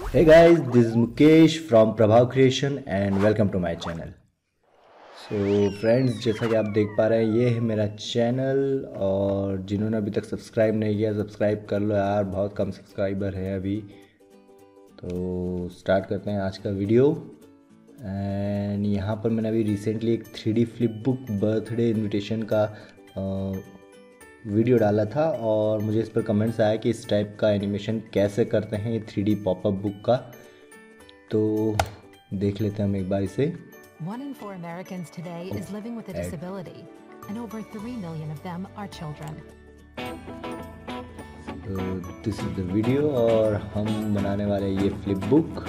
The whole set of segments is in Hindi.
Hey guys, this is Mukesh from Prabhav Creation and welcome to my channel. So friends, जैसा कि आप देख पा रहे हैं ये है मेरा चैनल और जिन्होंने अभी तक सब्सक्राइब नहीं किया सब्सक्राइब कर लो यार, बहुत कम सब्सक्राइबर है अभी। तो स्टार्ट करते हैं आज का वीडियो। एंड यहाँ पर मैंने अभी रिसेंटली एक 3D flip book birthday invitation का वीडियो डाला था और मुझे इस पर कमेंट्स आया कि इस टाइप का एनिमेशन कैसे करते हैं ये 3D पॉपअप बुक का। तो देख लेते हैं हम एक बार इसे। 1 in 4 Americans today is living with a disability, and over 3 million of them are children. This is the video और हम बनाने वाले ये फ्लिप बुक।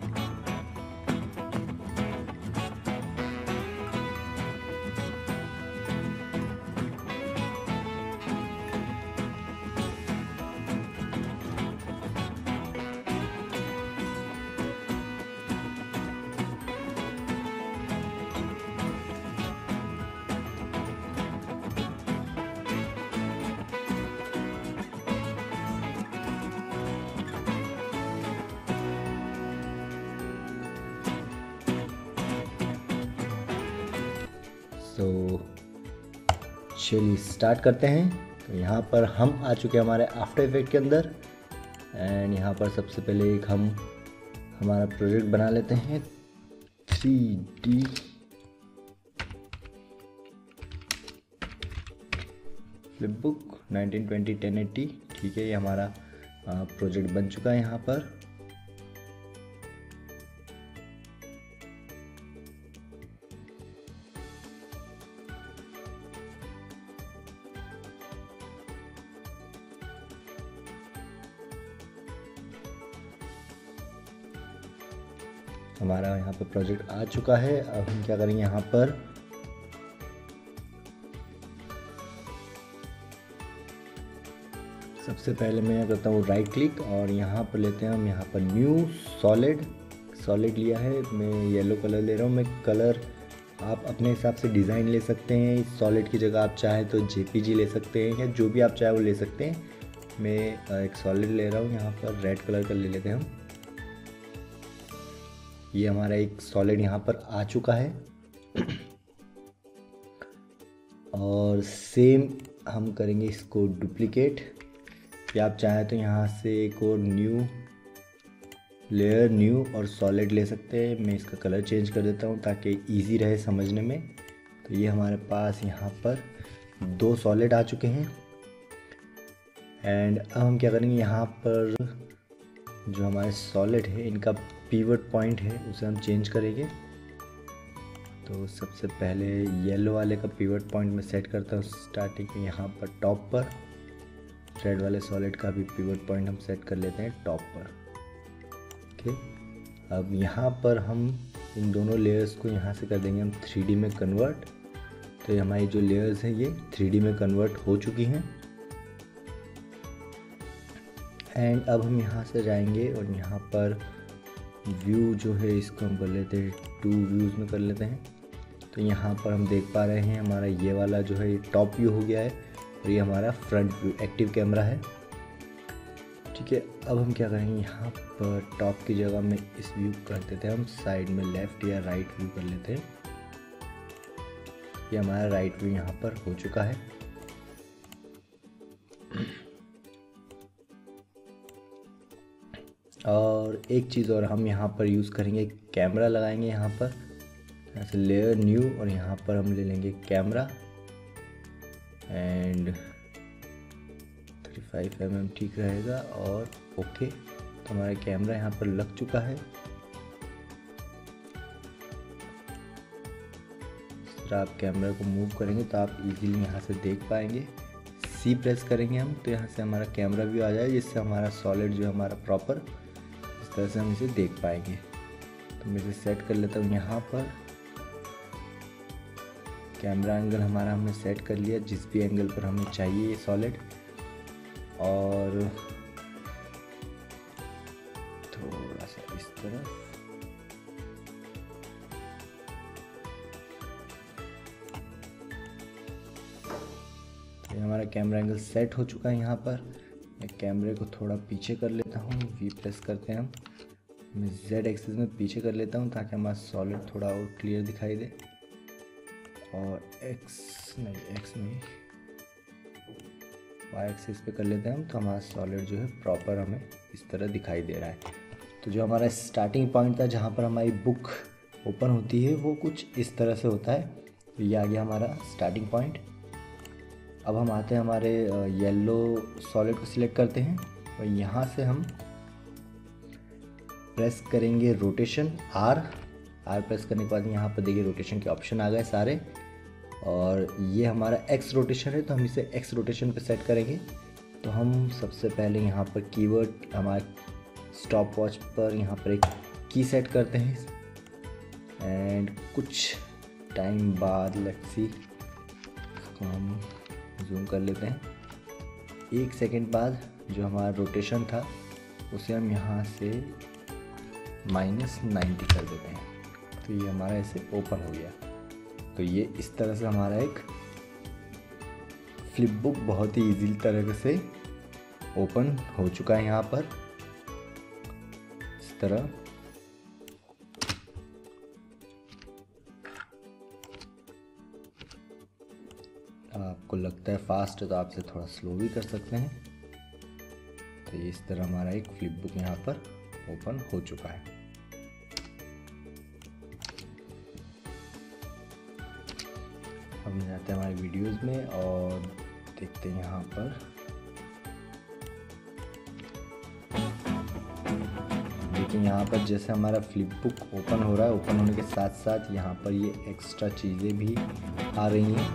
तो चलिए स्टार्ट करते हैं। तो यहाँ पर हम आ चुके हैं हमारे आफ्टर इफेक्ट के अंदर। एंड यहाँ पर सबसे पहले एक हम हमारा प्रोजेक्ट बना लेते हैं 3D फ्लिप बुक 1920 1080। ठीक है, ये हमारा प्रोजेक्ट बन चुका है यहाँ पर। हमारा यहाँ पर प्रोजेक्ट आ चुका है। अब हम क्या करेंगे, यहाँ पर सबसे पहले मैं करता हूँ राइट क्लिक और यहाँ पर लेते हैं हम यहाँ पर न्यू सॉलिड लिया है। मैं येलो कलर ले रहा हूँ। मैं कलर आप अपने हिसाब से डिज़ाइन ले सकते हैं। इस सॉलिड की जगह आप चाहे तो जेपीजी ले सकते हैं या जो भी आप चाहे वो ले सकते हैं। मैं एक सॉलिड ले रहा हूँ, यहाँ पर रेड कलर का ले लेते हैं हम। ये हमारा एक सॉलिड यहाँ पर आ चुका है। और सेम हम करेंगे इसको डुप्लीकेट, या आप चाहें तो यहाँ से एक और न्यू लेयर न्यू और सॉलिड ले सकते हैं। मैं इसका कलर चेंज कर देता हूँ ताकि इजी रहे समझने में। तो ये हमारे पास यहाँ पर 2 सॉलिड आ चुके हैं। एंड अब हम क्या करेंगे, यहाँ पर जो हमारे सॉलिड है इनका पिवट पॉइंट है उसे हम चेंज करेंगे। तो सबसे पहले येलो वाले का पिवट पॉइंट मैं सेट करता हूँ स्टार्टिंग में यहाँ पर टॉप पर। रेड वाले सॉलिड का भी पिवट पॉइंट हम सेट कर लेते हैं टॉप पर। ओके, अब यहाँ पर हम इन दोनों लेयर्स को यहाँ से कर देंगे हम 3D में कन्वर्ट। तो हमारी जो लेयर्स हैं ये 3D में कन्वर्ट हो चुकी हैं। एंड अब हम यहाँ से जाएंगे और यहाँ पर व्यू जो है इसको हम कर लेते हैं 2 व्यूज़ में कर लेते हैं। तो यहाँ पर हम देख पा रहे हैं हमारा ये वाला जो है ये टॉप व्यू हो गया है और ये हमारा फ्रंट व्यू एक्टिव कैमरा है। ठीक है, अब हम क्या करेंगे, यहाँ पर टॉप की जगह में इस व्यू कर देते हैं हम साइड में लेफ़्ट या राइट व्यू कर लेते हैं। ये हमारा राइट व्यू यहाँ पर हो चुका है। और एक चीज़ और हम यहाँ पर यूज़ करेंगे, कैमरा लगाएंगे यहाँ पर ऐसे लेयर न्यू और यहाँ पर हम ले लेंगे कैमरा। एंड 35 mm ठीक रहेगा और ओके। तो हमारा कैमरा यहाँ पर लग चुका है। इस तरह आप कैमरा को मूव करेंगे तो आप इजीली यहाँ से देख पाएंगे। सी प्रेस करेंगे हम तो यहाँ से हमारा कैमरा व्यू आ जाए, जिससे हमारा सॉलिड जो है हमारा प्रॉपर इस तरह से हम इसे देख पाएंगे। तो मैं इसे सेट कर लेता हूँ यहाँ पर। कैमरा एंगल हमारा हमने सेट कर लिया जिस भी एंगल पर हमें चाहिए ये सॉलिड। और थोड़ा सा इस तरह। ये हमारा कैमरा एंगल सेट हो चुका है। यहाँ पर मैं कैमरे को थोड़ा पीछे कर लेता हूँ, वी प्रेस करते हैं हम मैं जेड एक्सिस में पीछे कर लेता हूँ ताकि हमारा सॉलिड थोड़ा और क्लियर दिखाई दे, और एक्स नहीं वाई एक्सिस पे कर लेते हैं हम, तो हमारा सॉलिड जो है प्रॉपर हमें इस तरह दिखाई दे रहा है। तो जो हमारा स्टार्टिंग पॉइंट था जहाँ पर हमारी बुक ओपन होती है वो कुछ इस तरह से होता है। तो ये आ गया हमारा स्टार्टिंग पॉइंट। अब हम आते हैं हमारे येलो सॉलिड को सिलेक्ट करते हैं और यहाँ से हम प्रेस करेंगे रोटेशन आर प्रेस करने के बाद यहाँ पर देखिए रोटेशन के ऑप्शन आ गए सारे, और ये हमारा एक्स रोटेशन है तो हम इसे एक्स रोटेशन पे सेट करेंगे। तो हम सबसे पहले यहाँ पर कीवर्ड हमारे स्टॉप वॉच पर यहाँ पर एक की सेट करते हैं एंड कुछ टाइम बाद लेट्स सी इसको हम जूम कर लेते हैं। 1 सेकेंड बाद जो हमारा रोटेशन था उसे हम यहाँ से -90 कर देते हैं, तो ये हमारा ऐसे ओपन हो गया। तो ये इस तरह से हमारा एक फ्लिप बुक बहुत ही इजी तरह से ओपन हो चुका है। यहाँ पर इस तरह आपको लगता है फास्ट है तो आप इसे थोड़ा स्लो भी कर सकते हैं। तो ये इस तरह हमारा एक फ्लिप बुक यहाँ पर ओपन हो चुका है। हम जाते हैं हमारे वीडियोस में और देखते हैं यहाँ पर देखिए यहाँ पर जैसे हमारा फ्लिप बुक ओपन हो रहा है, ओपन होने के साथ साथ यहाँ पर ये एक्स्ट्रा चीज़ें भी आ रही हैं।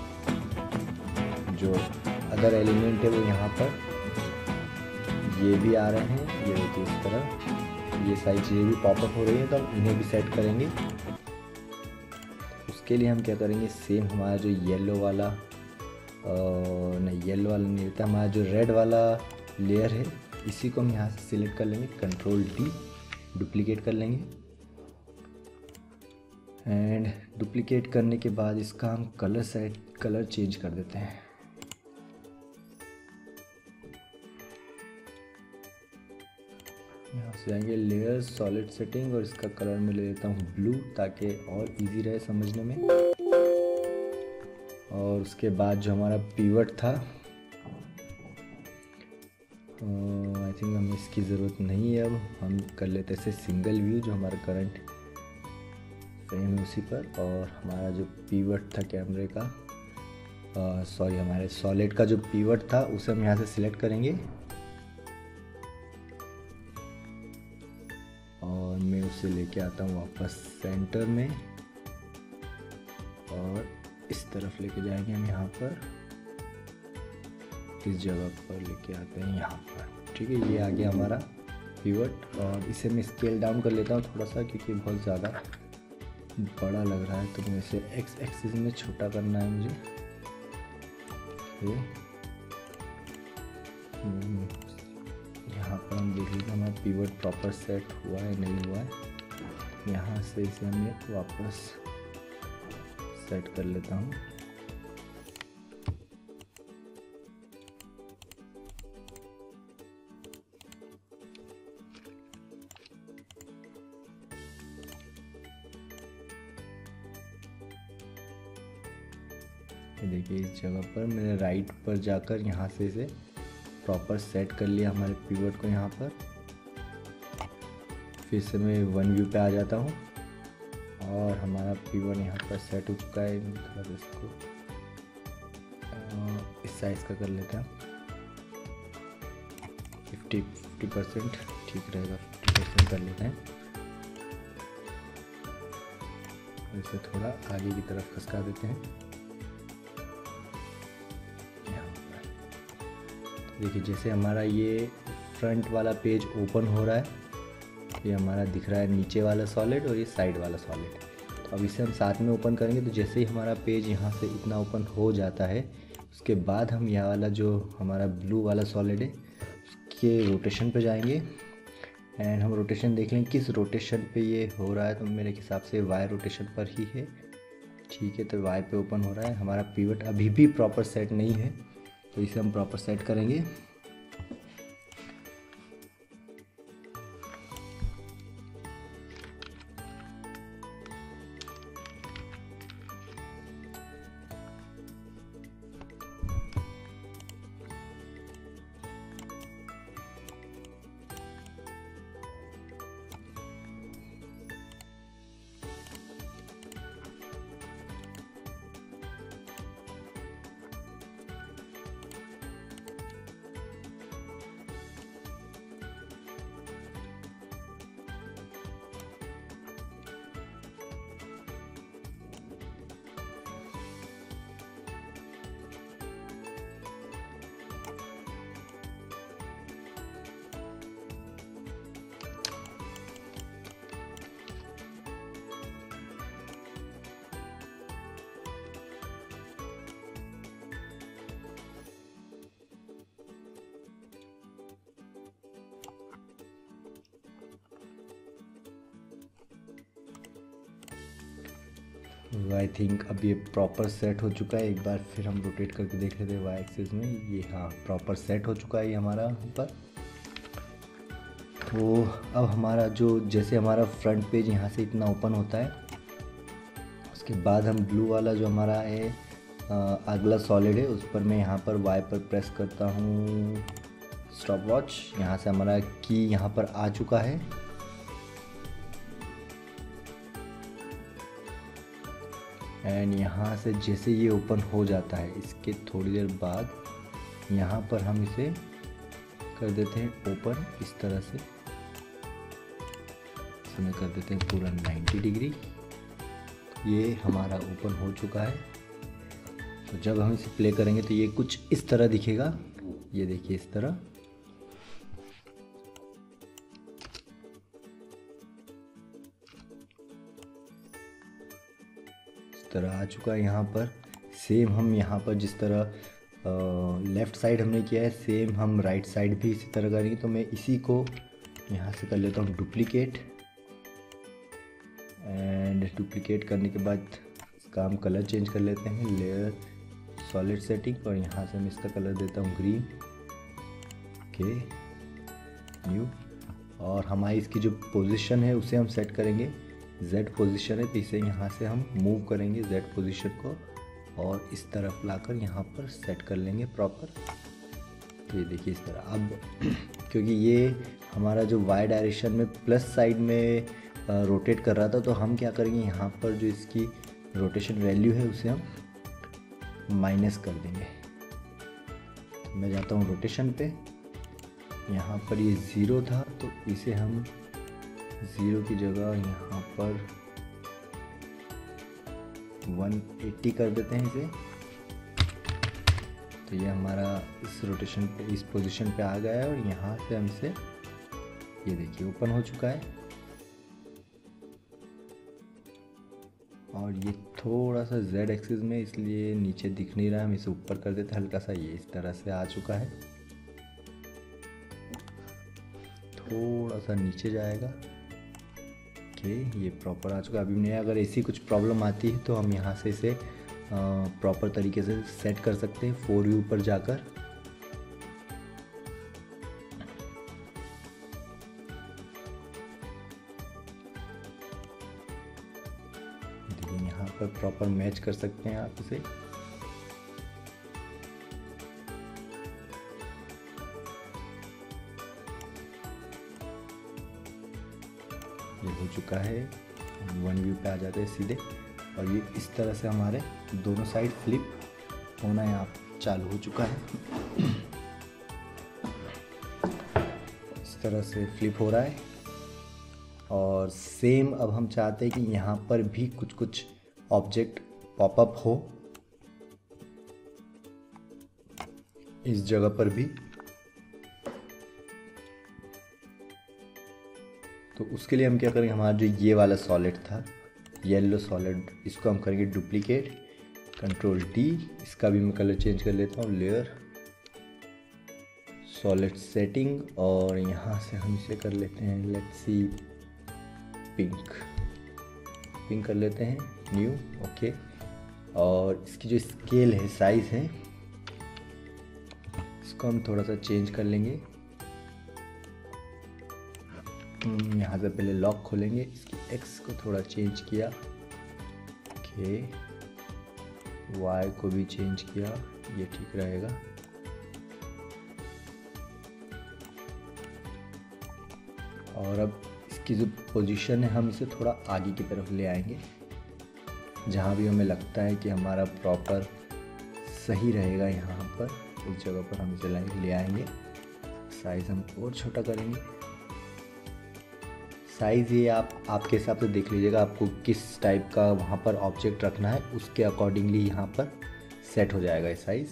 जो अदर एलिमेंट है वो यहाँ पर ये भी आ रहे हैं, ये देखिए इस तरह ये सारी चीज़ें भी पॉपअप हो रही हैं, तो हम इन्हें भी सेट करेंगे। उसके लिए हम क्या करेंगे, सेम हमारा जो येलो वाला नहीं येलो वाला नहीं रहता, हमारा जो रेड वाला लेयर है इसी को हम यहाँ से सिलेक्ट कर लेंगे, कंट्रोल D डुप्लीकेट कर लेंगे एंड डुप्लीकेट करने के बाद इसका हम कलर चेंज कर देते हैं। यहाँ से जाएंगे लेयर सॉलिड सेटिंग और इसका कलर मैं ले लेता हूँ ब्लू ताकि और इजी रहे समझने में। और उसके बाद जो हमारा पिवट था आई थिंक हमें इसकी ज़रूरत नहीं है, अब हम कर लेते हैं सिंगल व्यू जो हमारा करंट फ्रेम है उसी पर। और हमारा जो पिवट था कैमरे का सॉरी हमारे सॉलिड का जो पिवट था उसे हम यहाँ से सिलेक्ट करेंगे और मैं उसे लेके आता हूँ वापस सेंटर में और इस तरफ लेके जाएंगे हम यहाँ पर, इस जगह पर लेके आते हैं यहाँ पर। ठीक है, ये आ गया हमारा पिवट और इसे मैं स्केल डाउन कर लेता हूँ थोड़ा सा क्योंकि बहुत ज़्यादा बड़ा लग रहा है, तो मैं इसे एक्स एक्सिस में छोटा करना है मुझे। यहाँ पर हम देख लीजिए हमारा पिवट प्रॉपर सेट हुआ है नहीं हुआ है। यहाँ से इसे मैं वापस सेट कर लेता हूँ। ये देखिए इस जगह पर मैंने राइट पर जाकर यहाँ से इसे प्रॉपर सेट कर लिया हमारे पिवट को। यहाँ पर फिर से मैं वन व्यू पे आ जाता हूँ और हमारा पिवट यहाँ पर सेट हो चुका है। मतलब इसको इस साइज़ का कर लेते हैं, 50% ठीक रहेगा, 50% कर लेते हैं। इसे थोड़ा आगे की तरफ खसका देते हैं। देखिए जैसे हमारा ये फ्रंट वाला पेज ओपन हो रहा है, ये हमारा दिख रहा है नीचे वाला सॉलिड और ये साइड वाला सॉलिड। तो अब इसे हम साथ में ओपन करेंगे, तो जैसे ही हमारा पेज यहाँ से इतना ओपन हो जाता है उसके बाद हम यह वाला जो हमारा ब्लू वाला सॉलिड है उसके रोटेशन पे जाएंगे एंड हम रोटेशन देख लें किस रोटेशन पे ये हो रहा है। तो मेरे हिसाब से वाई रोटेशन पर ही है। ठीक है, तो वाई पे ओपन हो रहा है। हमारा पिवट अभी भी प्रॉपर सेट नहीं है तो इसे हम प्रॉपर सेट करेंगे। आई थिंक अब ये प्रॉपर सेट हो चुका है। एक बार फिर हम रोटेट करके देख लेते हैं वाई एक्सिस में। ये हाँ प्रॉपर सेट हो चुका है ये हमारा ऊपर। तो अब हमारा जो जैसे हमारा फ्रंट पेज यहाँ से इतना ओपन होता है, उसके बाद हम ब्लू वाला जो हमारा है अगला सॉलिड है उस पर मैं यहाँ पर वाई पर प्रेस करता हूँ स्टॉप वॉच। यहाँ से हमारा की यहाँ पर आ चुका है। एंड यहाँ से जैसे ये ओपन हो जाता है, इसके थोड़ी देर बाद यहाँ पर हम इसे कर देते हैं ओपन इस तरह से। इसमें कर देते हैं पूरा 90 डिग्री। ये हमारा ओपन हो चुका है। तो जब हम इसे प्ले करेंगे तो ये कुछ इस तरह दिखेगा। ये देखिए इस तरह। इस तरह आ चुका है यहाँ पर। सेम हम यहाँ पर जिस तरह लेफ़्ट साइड हमने किया है, सेम हम राइट साइड भी इसी तरह करेंगे। तो मैं इसी को यहाँ से कर लेता हूँ डुप्लीकेट। एंड डुप्लीकेट करने के बाद इसका हम कलर चेंज कर लेते हैं, लेयर सॉलिड सेटिंग, और यहाँ से मैं इसका कलर देता हूँ ग्रीन। Okay new. और हमारी इसकी जो पोजीशन है उसे हम सेट करेंगे। Z पोजीशन है तो इसे यहाँ से हम मूव करेंगे Z पोजीशन को, और इस तरफ लाकर यहाँ पर सेट कर लेंगे प्रॉपर। तो ये देखिए इस तरह। अब क्योंकि ये हमारा जो Y डायरेक्शन में प्लस साइड में रोटेट कर रहा था, तो हम क्या करेंगे यहाँ पर जो इसकी रोटेशन वैल्यू है उसे हम माइनस कर देंगे। तो मैं जाता हूँ रोटेशन पे। यहाँ पर ये 0 था तो इसे हम 0 की जगह यहाँ पर 180 कर देते हैं इसे। तो ये हमारा इस रोटेशन पे इस पोजीशन पे आ गया है, और यहाँ से हम इसे ये देखिए ओपन हो चुका है। और ये थोड़ा सा Z एक्सिस में इसलिए नीचे दिख नहीं रहा है, हम इसे ऊपर कर देते हैं हल्का सा। ये इस तरह से आ चुका है, थोड़ा सा नीचे जाएगा। ओके ये प्रॉपर आ चुका है। अभी नहीं, अगर ऐसी कुछ प्रॉब्लम आती है तो हम यहाँ से इसे प्रॉपर तरीके से सेट कर सकते हैं 4U पर जाकर। यहाँ पर प्रॉपर मैच कर सकते हैं आप इसे। ये हो चुका है। 1U पे आ जाते हैं सीधे, और ये इस तरह से हमारे दोनों साइड फ्लिप होना यहाँ चालू हो चुका है। इस तरह से फ्लिप हो रहा है। और सेम अब हम चाहते हैं कि यहाँ पर भी कुछ कुछ ऑब्जेक्ट पॉपअप हो, इस जगह पर भी। तो उसके लिए हम क्या करेंगे, हमारा जो ये वाला सॉलिड था येलो सॉलिड, इसको हम करेंगे डुप्लीकेट, कंट्रोल D। इसका भी मैं कलर चेंज कर लेता हूँ, लेयर सॉलिड सेटिंग, और यहाँ से हम इसे कर लेते हैं लेट्स सी पिंक कर लेते हैं, न्यू। ओके और इसकी जो स्केल है, साइज़ है, इसको हम थोड़ा सा चेंज कर लेंगे। यहाँ से पहले लॉक खोलेंगे, इसकी एक्स को थोड़ा चेंज किया। ओके वाई को भी चेंज किया, ये ठीक रहेगा। और अब इसकी जो पोजीशन है हम इसे थोड़ा आगे की तरफ ले आएंगे, जहाँ भी हमें लगता है कि हमारा प्रॉपर सही रहेगा। यहाँ पर उस जगह पर हम इसे ले आएंगे। साइज़ हम और छोटा करेंगे। साइज़ ये आप आपके हिसाब से देख लीजिएगा, आपको किस टाइप का वहाँ पर ऑब्जेक्ट रखना है, उसके अकॉर्डिंगली यहाँ पर सेट हो जाएगा ये साइज़।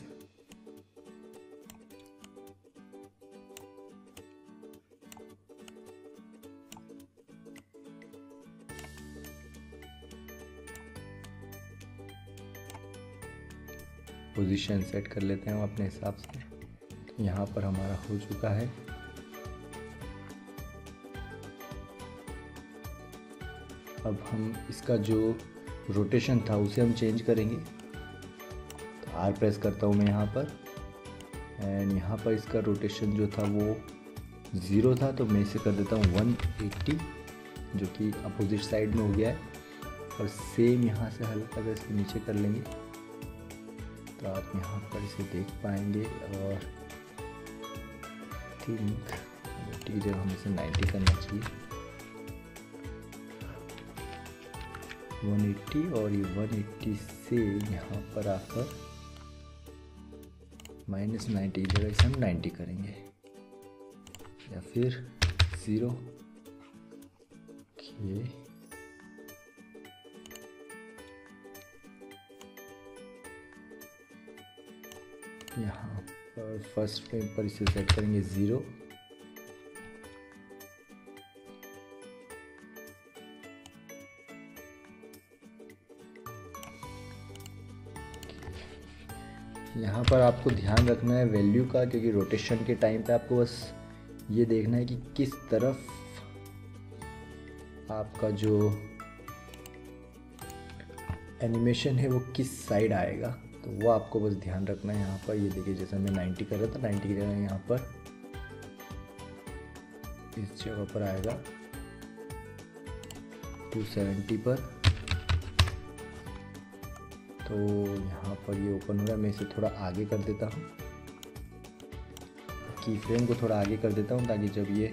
पोजीशन सेट कर लेते हैं हम अपने हिसाब से। यहाँ पर हमारा हो चुका है। अब हम इसका जो रोटेशन था उसे हम चेंज करेंगे। तो आर प्रेस करता हूँ मैं यहाँ पर, एंड यहाँ पर इसका रोटेशन जो था वो 0 था, तो मैं इसे कर देता हूँ 180, जो कि अपोजिट साइड में हो गया है। और सेम यहाँ से हल्का सा इसको नीचे कर लेंगे, तो आप यहाँ पर इसे देख पाएंगे। और थिंक की जगह हमें इसे 90 करना चाहिए, 180, और ये 180 से यहाँ पर आकर -90 जगह इसे हम 90 करेंगे, या फिर 0। यहाँ पर फर्स्ट फ्रेम पर इसे सेट करेंगे 0। यहाँ पर आपको ध्यान रखना है वैल्यू का, क्योंकि रोटेशन के टाइम पे आपको बस ये देखना है कि किस तरफ आपका जो एनिमेशन है वो किस साइड आएगा, तो वो आपको बस ध्यान रखना है। यहाँ पर ये देखिए, जैसे मैं 90 कर रहा था, 90 की जगह यहाँ पर इस जगह पर आएगा 270 पर। तो यहाँ पर ये ओपन हो रहा है, मैं इसे थोड़ा आगे कर देता हूँ, की फ्रेम को थोड़ा आगे कर देता हूँ, ताकि जब ये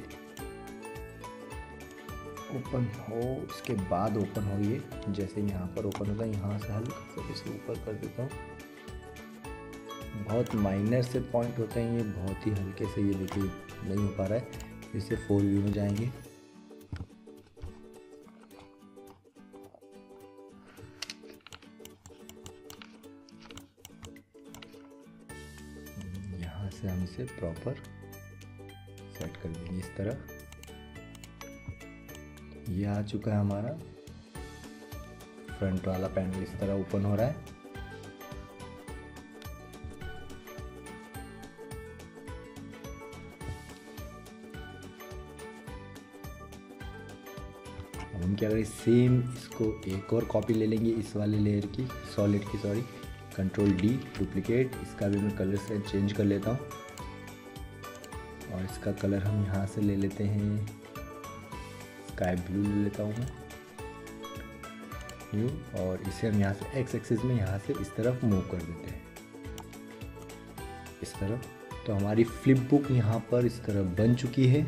ओपन हो इसके बाद ओपन हो, ये जैसे यहाँ पर ओपन होता है, यहाँ से हल्का सा इसे ऊपर कर देता हूँ। बहुत माइनर से पॉइंट होते हैं ये, बहुत ही हल्के से, ये देखिए नहीं हो पा रहा है। इसे 4 व्यू में जाएंगे, यहाँ से हम इसे प्रॉपर सेट कर देंगे इस तरह। ये आ चुका है हमारा फ्रंट वाला पैनल, इस तरह ओपन हो रहा है। अब हम क्या करें, सेम इसको एक और कॉपी ले लेंगे इस वाले लेयर की, सॉलिड की, सॉरी, कंट्रोल D डुप्लीकेट। इसका भी मैं कलर से चेंज कर लेता हूँ, और इसका कलर हम यहाँ से ले लेते हैं, स्काई ब्लू ले लेता हूँ मैं, न्यू। और इसे हम यहाँ से एक्स एक्सिस में यहाँ से इस तरफ मूव कर देते हैं, इस तरफ। तो हमारी फ्लिप बुक यहाँ पर इस तरह बन चुकी है।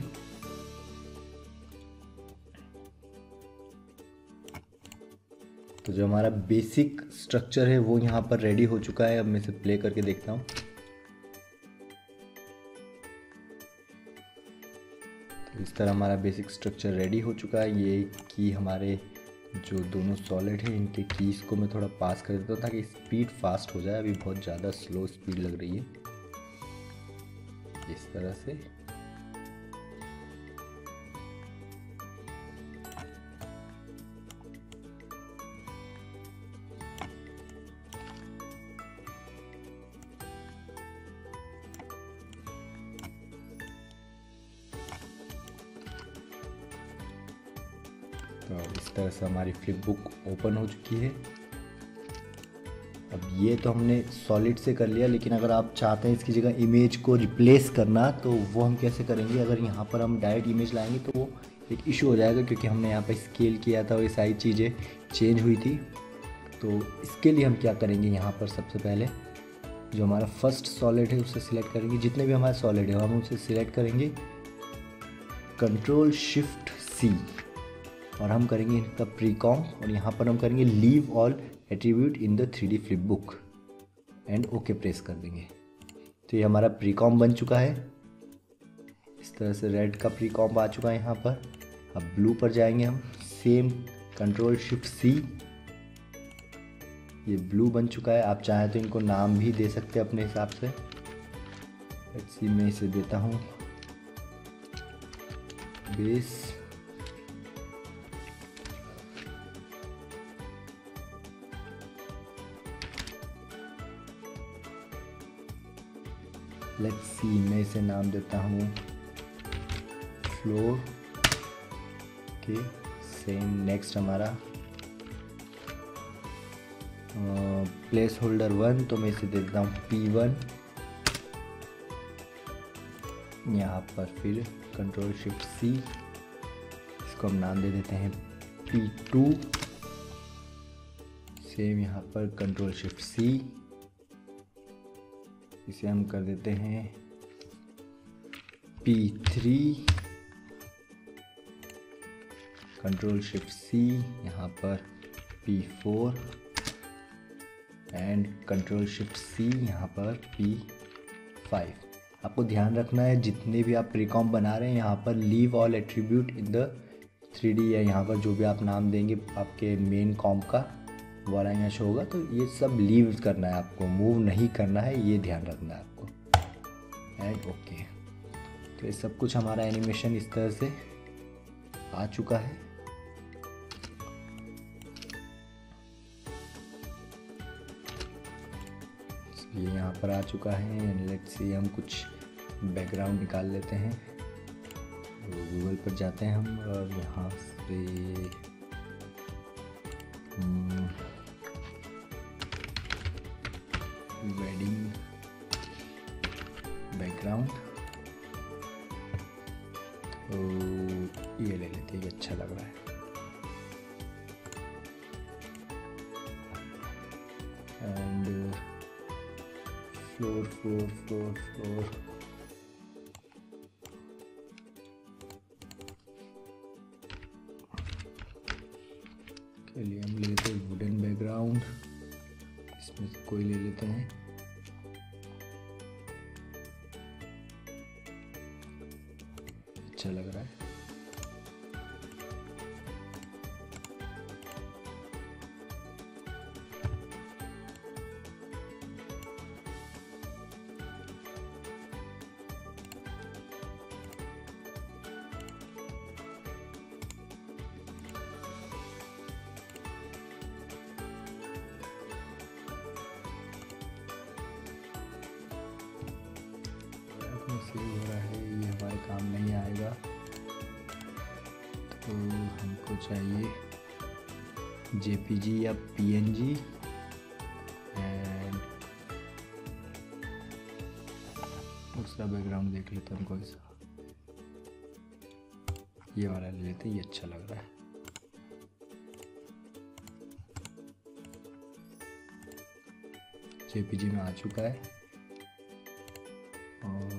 तो जो हमारा बेसिक स्ट्रक्चर है वो यहाँ पर रेडी हो चुका है। अब मैं इसे प्ले करके देखता हूँ। तो इस तरह हमारा बेसिक स्ट्रक्चर रेडी हो चुका है। ये की हमारे जो दोनों सॉलिड है इनके कीज को मैं थोड़ा पास कर देता हूँ ताकि स्पीड फास्ट हो जाए। अभी बहुत ज़्यादा स्लो स्पीड लग रही है। इस तरह से तो इस तरह से हमारी फ्लिप बुक ओपन हो चुकी है। अब ये तो हमने सॉलिड से कर लिया, लेकिन अगर आप चाहते हैं इसकी जगह इमेज को रिप्लेस करना तो वो हम कैसे करेंगे। अगर यहाँ पर हम डायरेक्ट इमेज लाएंगे तो वो एक इशू हो जाएगा, क्योंकि हमने यहाँ पर स्केल किया था और ये सारी चीज़ें चेंज हुई थी। तो इसके लिए हम क्या करेंगे, यहाँ पर सबसे पहले जो हमारा फर्स्ट सॉलिड है उसे सिलेक्ट करेंगे। जितने भी हमारे सॉलिड है हम उसे सिलेक्ट करेंगे, Ctrl+Shift+C, और हम करेंगे इनका प्रीकॉम। और यहाँ पर हम करेंगे leave all attribute in the 3D flip book and okay press कर देंगे। तो ये हमारा प्रीकॉम बन चुका है। इस तरह से रेड का प्रीकॉम आ चुका है यहाँ पर। अब ब्लू पर जाएंगे हम, सेम Ctrl+Shift+C, ये ब्लू बन चुका है। आप चाहें तो इनको नाम भी दे सकते हैं अपने हिसाब से। लेट्स सी, मैं इसे देता हूँ बेस। लेट्स सी, मैं इसे नाम देता हूँ फ्लोर के। सेम नेक्स्ट हमारा प्लेस होल्डर 1, तो मैं इसे दे देता हूँ P1। यहाँ पर फिर कंट्रोल शिफ्ट C, इसको हम नाम दे देते हैं P2। सेम यहाँ पर कंट्रोल शिफ्ट C, इसे हम कर देते हैं P3। कंट्रोल शिफ्ट C, यहाँ पर P4 and control shift C, यहाँ पर P5। आपको ध्यान रखना है जितने भी आप प्रीकॉम बना रहे हैं यहाँ पर leave all attribute in the 3D, या यहाँ पर जो भी आप नाम देंगे आपके मेन कॉम का वाला यहाँ शो होगा, तो ये सब लीव करना है आपको, मूव नहीं करना है, ये ध्यान रखना है आपको। एंड ओके, तो ये सब कुछ हमारा एनिमेशन इस तरह से आ चुका है। ये यहाँ पर आ चुका है। लेट्स सी, हम कुछ बैकग्राउंड निकाल लेते हैं। तो गूगल पर जाते हैं हम और यहाँ से वेडिंग बैकग्राउंड, तो ये ले लेते हैं, ये अच्छा लग रहा है। And floor floor floor floor, के लिए हम ले लेते हैं वुडन बैकग्राउंड, इसमें से कोई ले लेते हैं। अच्छा लग रहा है। सेव हो रहा है, ये हमारे काम नहीं आएगा, तो हमको चाहिए JPG या PNG। एंड दूसरा बैकग्राउंड देख लेते हैं, कोई सा ये वाला ले लेते हैं, ये अच्छा लग रहा है। JPG में आ चुका है। और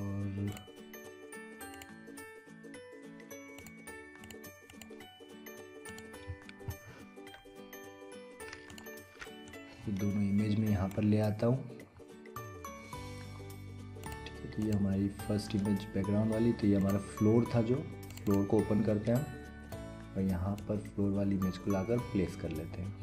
दोनों इमेज में यहाँ पर ले आता हूँ। ठीक है, तो ये हमारी फर्स्ट इमेज बैकग्राउंड वाली, तो ये हमारा फ्लोर था, जो फ्लोर को ओपन करते हैं और यहाँ पर फ्लोर वाली इमेज को लाकर प्लेस कर लेते हैं।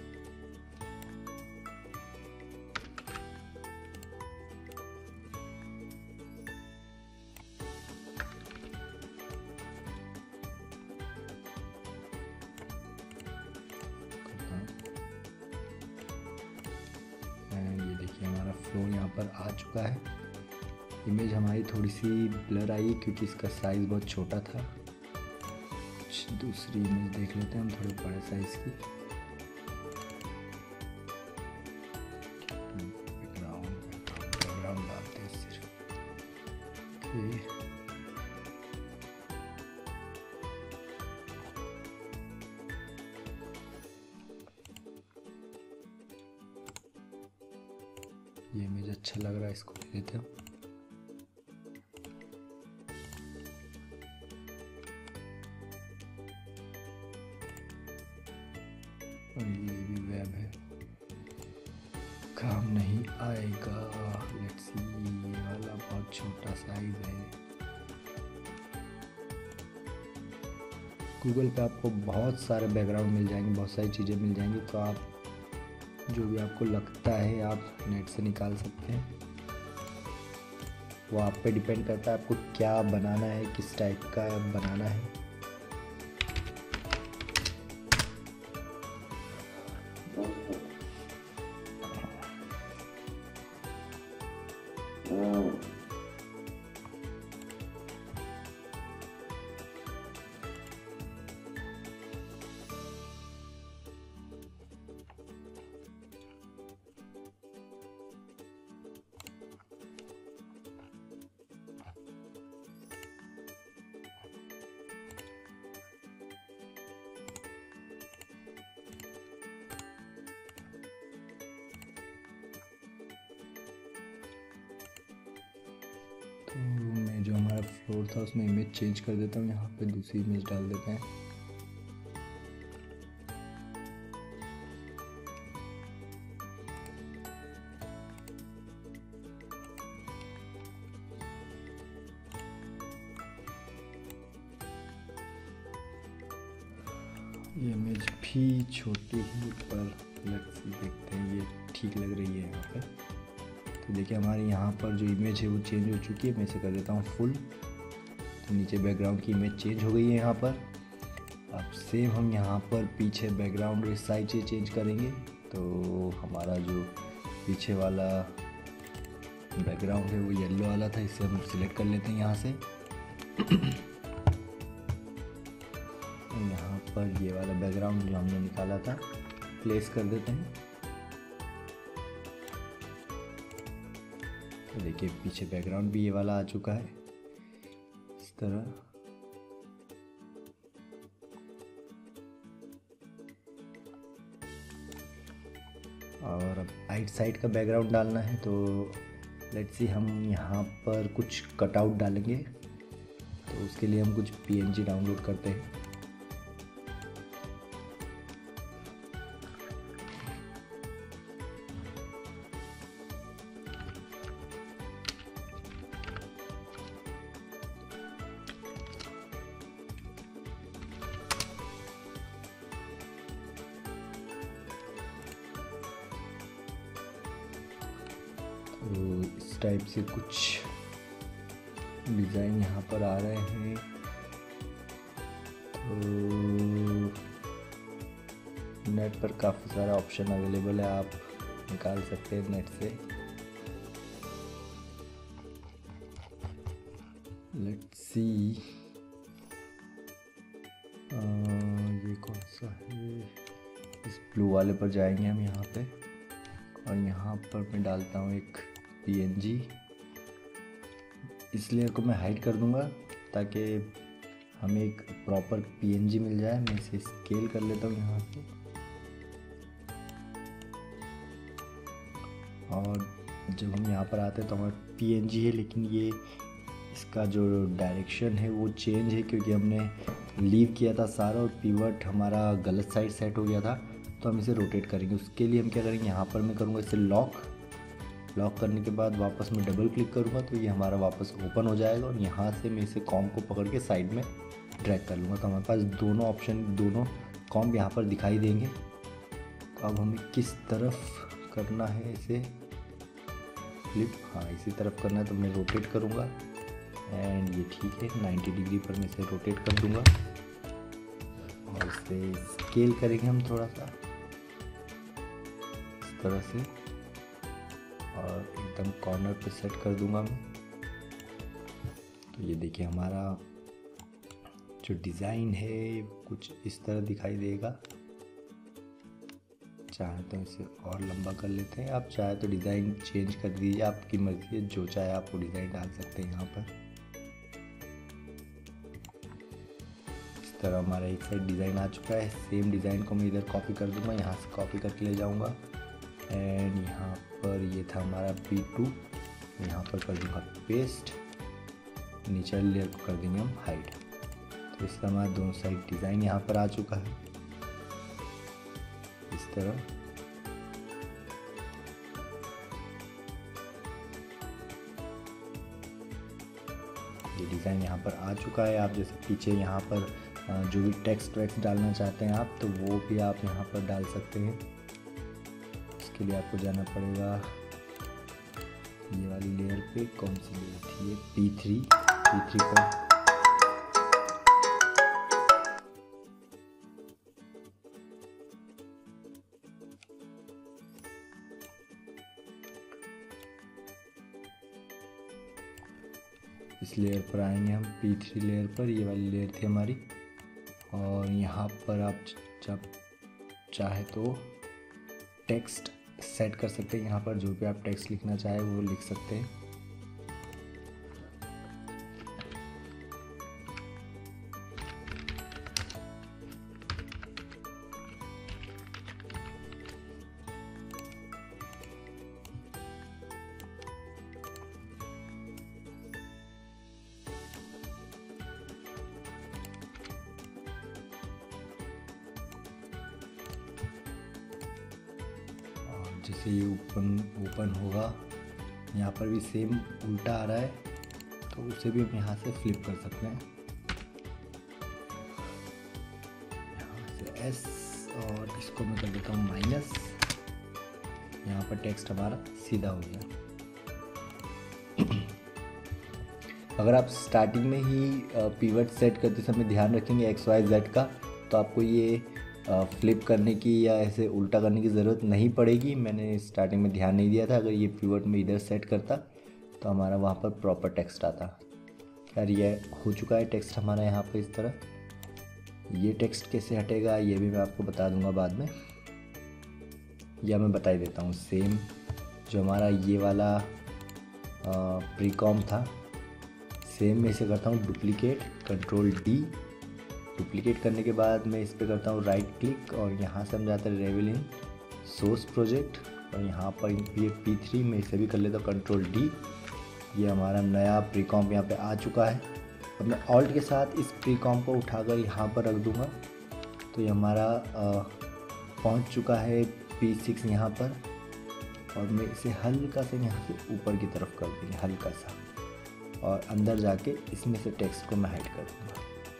हमारा फ्लोर यहाँ पर आ चुका है। इमेज हमारी थोड़ी सी ब्लर आई क्योंकि इसका साइज़ बहुत छोटा था। कुछ दूसरी इमेज देख लेते हैं हम, थोड़े बड़े साइज़ की। बैकग्राउंड डालते हैं सिर्फ। ये इमेज अच्छा लग रहा है, इसको ले लेते हैं। और ये भी वेब है, काम नहीं आएगा। लेट्स सी, ये वाला बहुत छोटा साइज है। गूगल पे आपको बहुत सारे बैकग्राउंड मिल जाएंगे, बहुत सारी चीज़ें मिल जाएंगी, तो आप जो भी आपको लगता है आप नेट से निकाल सकते हैं। वो आप पे डिपेंड करता है आपको क्या बनाना है, किस टाइप का बनाना है। तो मैं जो हमारा फ्लोर था उसमें इमेज चेंज कर देता हूँ, यहाँ पे दूसरी इमेज डाल देते हैं। ये इमेज भी छोटी ही, पर लेट्स सी देखते हैं, ये ठीक लग रही है यहाँ पे। तो देखिए हमारे यहाँ पर जो इमेज है वो चेंज हो चुकी है। मैं इसे कर देता हूँ फुल, तो नीचे बैकग्राउंड की इमेज चेंज हो गई है यहाँ पर। अब सेम हम यहाँ पर पीछे बैकग्राउंड इस साइड से चेंज करेंगे। तो हमारा जो पीछे वाला बैकग्राउंड है वो येलो वाला था, इसे हम सिलेक्ट कर लेते हैं यहाँ से। यहाँ पर ये वाला बैकग्राउंड जो हमने निकाला था प्लेस कर देते हैं। तो देखिए पीछे बैकग्राउंड भी ये वाला आ चुका है इस तरह। और अब राइट साइड का बैकग्राउंड डालना है, तो लेट्स सी हम यहाँ पर कुछ कटआउट डालेंगे। तो उसके लिए हम कुछ PNG डाउनलोड करते हैं। तो इस टाइप से कुछ डिज़ाइन यहाँ पर आ रहे हैं। तो नेट पर काफ़ी सारा ऑप्शन अवेलेबल है, आप निकाल सकते हैं नेट से। लेट्स सी ये कौन सा है, इस ब्लू वाले पर जाएंगे हम यहाँ पे, और यहाँ पर मैं डालता हूँ एक PNG। इस लेयर को मैं हाइड कर दूँगा ताकि हमें एक प्रॉपर PNG मिल जाए। मैं इसे स्केल कर लेता हूँ यहाँ पे, और जब हम यहाँ पर आते हैं तो हमारा PNG है, लेकिन ये इसका जो डायरेक्शन है वो चेंज है, क्योंकि हमने लीव किया था सारा और पिवट हमारा गलत साइड सेट हो गया था। तो हम इसे रोटेट करेंगे। उसके लिए हम क्या करेंगे, यहाँ पर मैं करूँगा इसे लॉक करने के बाद वापस मैं डबल क्लिक करूँगा तो ये हमारा वापस ओपन हो जाएगा, और यहाँ से मैं इसे कॉम को पकड़ के साइड में ड्रैग कर लूँगा। तो हमारे पास दोनों ऑप्शन, दोनों कॉम यहाँ पर दिखाई देंगे। तो अब हमें किस तरफ करना है इसे फ्लिप, हाँ इसी तरफ करना है। तो मैं रोटेट करूँगा एंड ये ठीक है, 90 डिग्री पर मैं इसे रोटेट कर दूँगा, और इसे स्केल करेंगे हम थोड़ा सा इस तरह से, और एकदम कॉर्नर पे सेट कर दूंगा मैं। तो ये देखिए हमारा जो डिज़ाइन है कुछ इस तरह दिखाई देगा। चाहे तो इसे और लंबा कर लेते हैं, आप चाहे तो डिज़ाइन चेंज कर दीजिए, आपकी मर्ज़ी है, जो चाहे आप वो डिज़ाइन डाल सकते हैं यहाँ पर। इस तरह हमारा एक साइड डिज़ाइन आ चुका है। सेम डिज़ाइन को मैं इधर कॉपी कर दूंगा, यहाँ से कॉपी करके ले जाऊँगा, एंड यहाँ पर ये था हमारा B2, यहाँ पर कर दूँगा पेस्ट, नीचे लेयर को कर देंगे हम हाइड। तो इस तरह हमारा दोनों साइड डिज़ाइन यहाँ पर आ चुका है इस तरह। ये डिज़ाइन यहाँ पर आ चुका है। आप जैसे पीछे यहाँ पर जो भी टेक्स्ट वेक्स्ट डालना चाहते हैं आप, तो वो भी आप यहाँ पर डाल सकते हैं। इसके लिए आपको जाना पड़ेगा ये वाली लेयर पे, कौन सी लेयर थी ये, P3 पर। इस लेयर पर आएंगे हम, P3 लेयर पर, ये वाली लेयर थी हमारी। और यहाँ पर आप जब चाहे तो टेक्स्ट सेट कर सकते हैं, यहाँ पर जो भी आप टेक्स्ट लिखना चाहे वो लिख सकते हैं। जैसे ये ओपन होगा, यहाँ पर भी सेम उल्टा आ रहा है तो उसे भी हम यहाँ से फ्लिप कर सकते हैं, यहाँ से एस और इसको मैं कर देता हूँ माइनस। यहाँ पर टेक्स्ट हमारा सीधा हो गया। अगर आप स्टार्टिंग में ही पिवट सेट करते समय ध्यान रखेंगे एक्स वाई जेड का, तो आपको ये फ्लिप करने की या ऐसे उल्टा करने की ज़रूरत नहीं पड़ेगी। मैंने स्टार्टिंग में ध्यान नहीं दिया था। अगर ये पिवट में इधर सेट करता तो हमारा वहाँ पर प्रॉपर टेक्स्ट आता। यार ये हो चुका है टेक्स्ट हमारा यहाँ पर इस तरह। ये टेक्स्ट कैसे हटेगा ये भी मैं आपको बता दूंगा बाद में, या मैं बता ही देता हूँ। सेम जो हमारा ये वाला प्रीकॉम था, सेम मैं इसे करता हूँ डुप्लीकेट, कंट्रोल डी। डुप्लीकेट करने के बाद मैं इस पर करता हूँ राइट क्लिक और यहाँ से हम जाते हैं रेवलिन सोर्स प्रोजेक्ट, और यहाँ पर ये P3 में इसे भी कर लेता हूँ कंट्रोल डी। ये हमारा नया प्रीकॉम यहाँ पे आ चुका है। अब मैं ऑल्ट के साथ इस प्रीकॉम को उठाकर यहाँ पर रख दूँगा तो ये हमारा पहुँच चुका है P6 यहाँ पर, और मैं इसे हल्का से यहाँ से ऊपर की तरफ कर देंगे, हल्का सा, और अंदर जाके इसमें से टेक्स्ट को मैं हाइड कर दूँगा।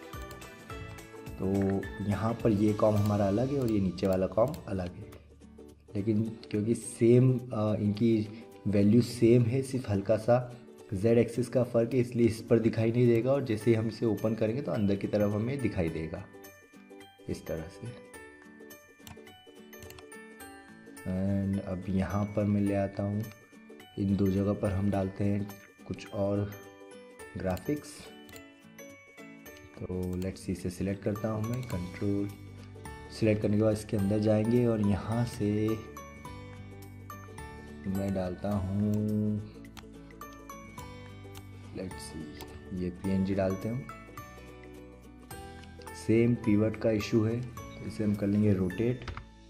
तो यहाँ पर ये कॉम हमारा अलग है और ये नीचे वाला कॉम अलग है, लेकिन क्योंकि सेम इनकी वैल्यू सेम है, सिर्फ हल्का सा z एक्सिस का फ़र्क है, इसलिए इस पर दिखाई नहीं देगा, और जैसे ही हम इसे ओपन करेंगे तो अंदर की तरफ हमें दिखाई देगा इस तरह से। एंड अब यहाँ पर मैं ले आता हूँ, इन दो जगह पर हम डालते हैं कुछ और ग्राफिक्स। तो लेट्स सी, इसे सिलेक्ट करता हूँ मैं, कंट्रोल सिलेक्ट करने के बाद इसके अंदर जाएंगे और यहाँ से मैं डालता हूँ, लेट्स सी, ये PNG डालते हैं। सेम पिवट का इशू है, इसे हम कर लेंगे रोटेट,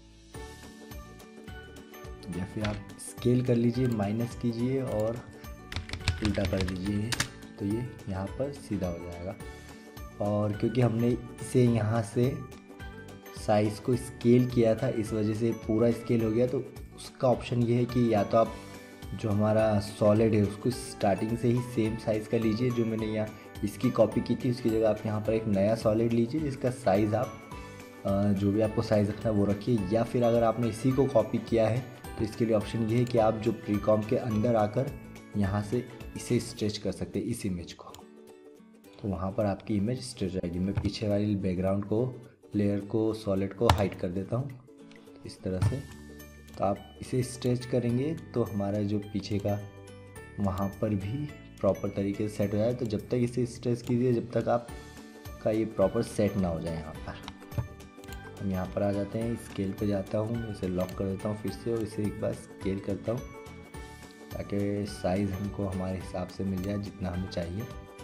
या फिर आप स्केल कर लीजिए, माइनस कीजिए और उल्टा कर दीजिए, तो ये यहाँ पर सीधा हो जाएगा। और क्योंकि हमने इसे यहाँ से साइज़ को स्केल किया था, इस वजह से पूरा स्केल हो गया। तो उसका ऑप्शन ये है कि या तो आप जो हमारा सॉलिड है उसको स्टार्टिंग से ही सेम साइज़ का लीजिए, जो मैंने यहाँ इसकी कॉपी की थी उसकी जगह आप यहाँ पर एक नया सॉलिड लीजिए जिसका साइज़ आप जो भी आपको साइज़ रखना है वो रखिए। या फिर अगर आपने इसी को कॉपी किया है तो इसके लिए ऑप्शन ये है कि आप जो प्रीकॉम के अंदर आकर यहाँ से इसे स्ट्रेच कर सकते हैं, इस इमेज को, तो वहाँ पर आपकी इमेज स्ट्रेच आएगी। मैं पीछे वाली बैकग्राउंड को, लेयर को, सॉलिड को हाइड कर देता हूँ इस तरह से। तो आप इसे स्ट्रेच करेंगे तो हमारा जो पीछे का वहाँ पर भी प्रॉपर तरीके से सेट हो जाए। तो जब तक इसे स्ट्रेच कीजिए जब तक आपका ये प्रॉपर सेट ना हो जाए। यहाँ पर हम यहाँ पर आ जाते हैं, स्केल पे जाता हूँ, इसे लॉक कर देता हूँ फिर से, और इसे एक बार स्केल करता हूँ ताकि साइज़ हमको हमारे हिसाब से मिल जाए जितना हमें चाहिए।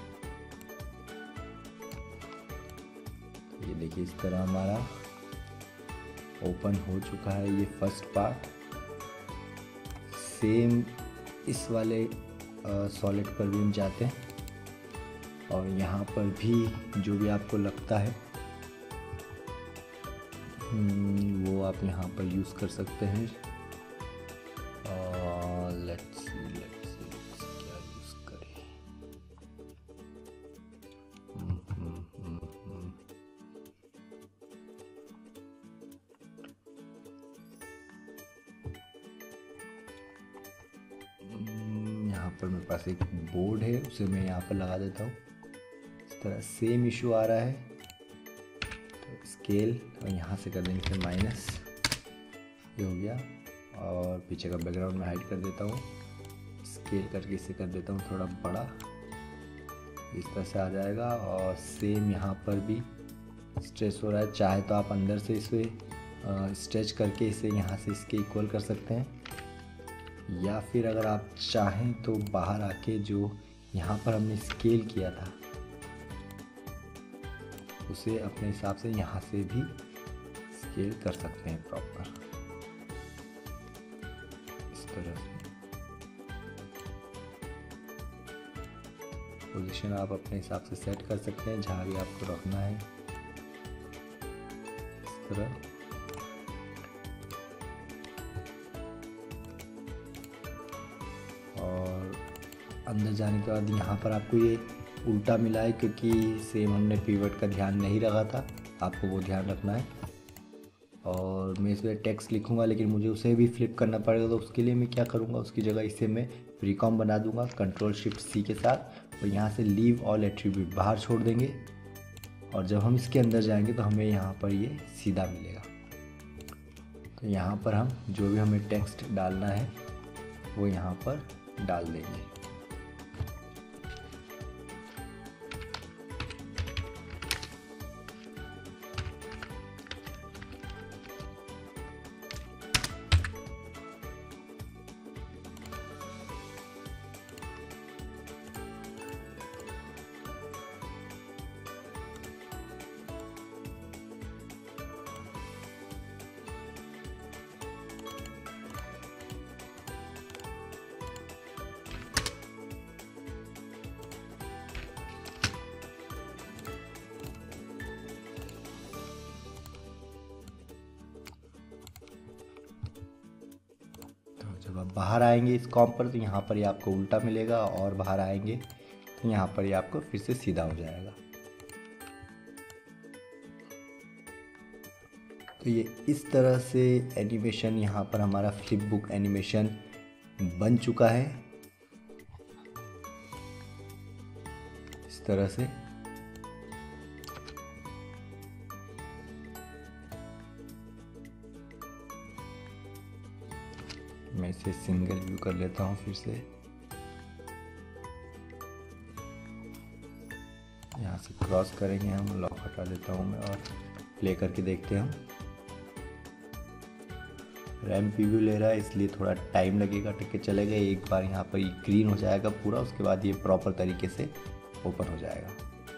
ये देखिए इस तरह हमारा ओपन हो चुका है ये फर्स्ट पार्ट। सेम इस वाले सॉलिड पर भी हम जाते हैं और यहाँ पर भी जो भी आपको लगता है वो आप यहाँ पर यूज़ कर सकते हैं। लेट्स सी क्या यूज़ करें। यहाँ पर मेरे पास एक बोर्ड है, उसे मैं यहाँ पर लगा देता हूँ। इस तरह सेम इशू आ रहा है तो स्केल, और यहाँ से कर देंगे फिर माइनस, ये हो गया। और पीछे का बैकग्राउंड में हाइड कर देता हूँ, स्केल करके इसे कर देता हूँ थोड़ा बड़ा, इस तरह से आ जाएगा। और सेम यहाँ पर भी स्ट्रेच हो रहा है, चाहे तो आप अंदर से इसे स्ट्रेच करके इसे यहाँ से इसके इक्वल कर सकते हैं, या फिर अगर आप चाहें तो बाहर आके जो यहाँ पर हमने स्केल किया था उसे अपने हिसाब से यहाँ से भी स्केल कर सकते हैं प्रॉपर इस तरह से। पोजीशन आप अपने हिसाब से सेट कर सकते हैं जहाँ भी आपको रखना है इस तरह। और अंदर जाने के बाद यहाँ पर आपको ये उल्टा मिला है, क्योंकि सेम हमने पिवट का ध्यान नहीं रखा था, आपको वो ध्यान रखना है। और मैं इसमें टेक्स्ट लिखूँगा, लेकिन मुझे उसे भी फ्लिप करना पड़ेगा, तो उसके लिए मैं क्या करूँगा, उसकी जगह इसे मैं प्रीकॉम बना दूँगा Ctrl+Shift+C के साथ, और यहाँ से लीव ऑल एट्रीब्यूट बाहर छोड़ देंगे। और जब हम इसके अंदर जाएंगे तो हमें यहाँ पर ये सीधा मिलेगा। तो यहाँ पर हम जो भी हमें टेक्स्ट डालना है वो यहाँ पर डाल देंगे। जब आप बाहर आएंगे इस कॉम पर तो यहाँ पर ये आपको उल्टा मिलेगा, और बाहर आएंगे तो यहाँ पर ये आपको फिर से सीधा हो जाएगा। तो ये इस तरह से एनिमेशन यहाँ पर हमारा फ्लिप बुक एनिमेशन बन चुका है। इस तरह से मैं इसे सिंगल व्यू कर लेता हूँ फिर से। यहाँ से क्रॉस करेंगे हम, लॉक हटा देता हूँ मैं और प्ले करके देखते हैं हम। रैम प्रीव्यू ले रहा है इसलिए थोड़ा टाइम लगेगा, टिक के चलेगा। एक बार यहाँ पर ये ग्रीन हो जाएगा पूरा, उसके बाद ये प्रॉपर तरीके से ओपन हो जाएगा।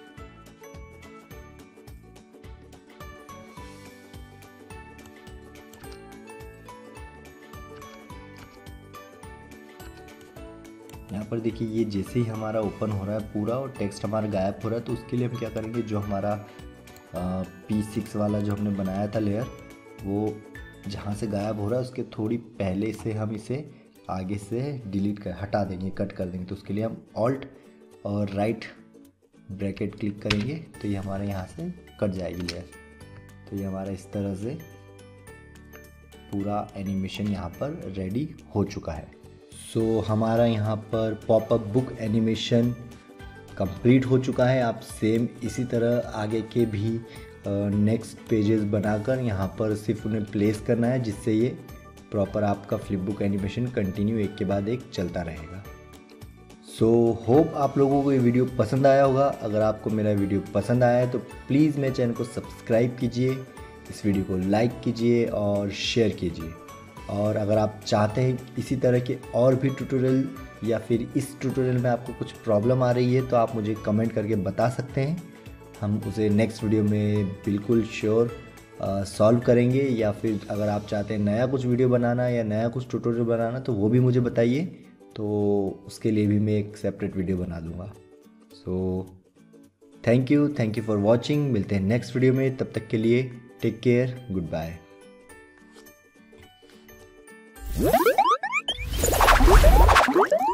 यहाँ पर देखिए ये जैसे ही हमारा ओपन हो रहा है पूरा और टेक्स्ट हमारा गायब हो रहा है, तो उसके लिए हम क्या करेंगे, जो हमारा P6 वाला जो हमने बनाया था लेयर, वो जहाँ से गायब हो रहा है उसके थोड़ी पहले से हम इसे आगे से डिलीट कर हटा देंगे, कट कर देंगे। तो उसके लिए हम ऑल्ट और राइट ब्रैकेट क्लिक करेंगे तो ये हमारे यहाँ से कट जाएगी लेयर। तो ये हमारा इस तरह से पूरा एनिमेशन यहाँ पर रेडी हो चुका है। सो हमारा यहाँ पर पॉपअप बुक एनिमेशन कंप्लीट हो चुका है। आप सेम इसी तरह आगे के भी नेक्स्ट पेजेस बनाकर यहाँ पर सिर्फ उन्हें प्लेस करना है, जिससे ये प्रॉपर आपका फ्लिप बुक एनिमेशन कंटिन्यू एक के बाद एक चलता रहेगा। सो होप आप लोगों को ये वीडियो पसंद आया होगा। अगर आपको मेरा वीडियो पसंद आया है तो प्लीज़ मेरे चैनल को सब्सक्राइब कीजिए, इस वीडियो को लाइक कीजिए और शेयर कीजिए। और अगर आप चाहते हैं इसी तरह के और भी ट्यूटोरियल या फिर इस ट्यूटोरियल में आपको कुछ प्रॉब्लम आ रही है तो आप मुझे कमेंट करके बता सकते हैं, हम उसे नेक्स्ट वीडियो में बिल्कुल श्योर सॉल्व करेंगे। या फिर अगर आप चाहते हैं नया कुछ वीडियो बनाना या नया कुछ ट्यूटोरियल बनाना तो वो भी मुझे बताइए, तो उसके लिए भी मैं एक सेपरेट वीडियो बना दूँगा। So thank you for watching. मिलते हैं नेक्स्ट वीडियो में, तब तक के लिए टेक केयर, गुड बाय।